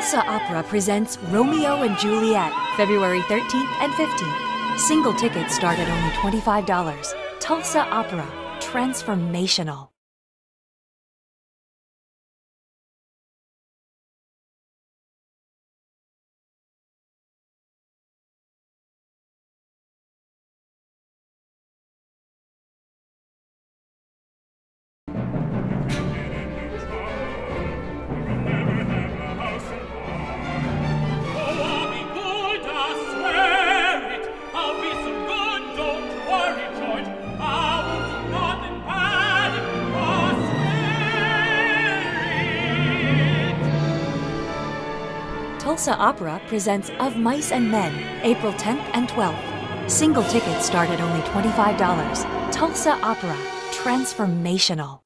Tulsa Opera presents Romeo and Juliet, February 13th and 15th. Single tickets start at only $25. Tulsa Opera, transformational. Tulsa Opera presents Of Mice and Men, April 10th and 12th. Single tickets start at only $25. Tulsa Opera, transformational.